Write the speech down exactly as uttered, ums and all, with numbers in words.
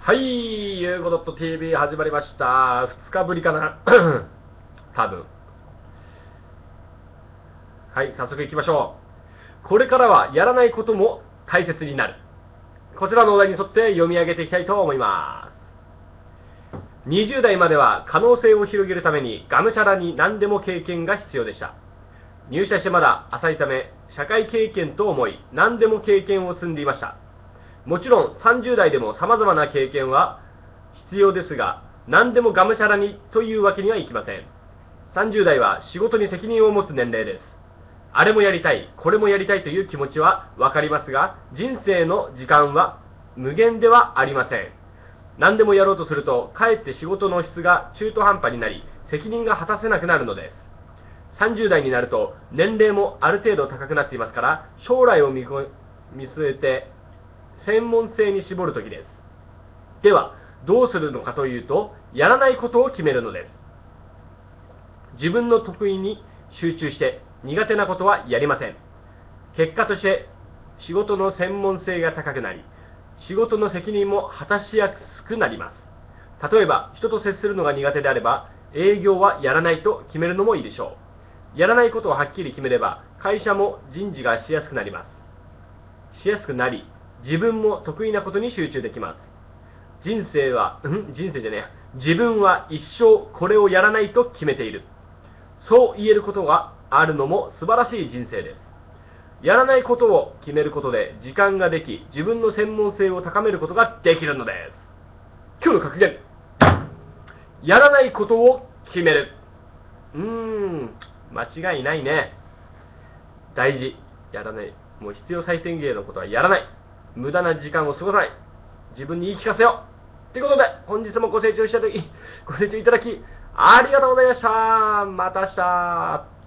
はい、ゆうご .tv 始まりました。ふつかぶりかな多分。はい、早速行きましょう。これからはやらないことも大切になる。こちらのお題に沿って読み上げていきたいと思います。にじゅう代までは可能性を広げるためにがむしゃらに何でも経験が必要でした。入社してまだ浅いため、社会経験と思い、何でも経験を積んでいました。もちろんさんじゅう代でも様々な経験は必要ですが、何でもがむしゃらにというわけにはいきません。さんじゅう代は仕事に責任を持つ年齢です。あれもやりたい、これもやりたいという気持ちはわかりますが、人生の時間は無限ではありません。何でもやろうとすると、かえって仕事の質が中途半端になり、責任が果たせなくなるのです。さんじゅう代になると、年齢もある程度高くなっていますから、将来を見据えて、専門性に絞るときです。では、どうするのかというと、やらないことを決めるのです。自分の得意に集中して、苦手なことはやりません。結果として、仕事の専門性が高くなり、仕事の責任も果たしやすくなります。例えば、人と接するのが苦手であれば、営業はやらないと決めるのもいいでしょう。やらないことをはっきり決めれば、会社も人事がしやすくなります。しやすくなり、自分も得意なことに集中できます。人生は、ん人生じゃねえ。自分は一生これをやらないと決めている。そう言えることがあるのも素晴らしい人生です。やらないことを決めることで時間ができ、自分の専門性を高めることができるのです。今日の格言。やらないことを決める。うーん、間違いないね。大事。やらない。もう必要最低限のことはやらない。無駄な時間を過ごさない。自分に言い聞かせよう。ということで、本日もご清聴したとき、ご清聴いただき、ありがとうございました。また明日。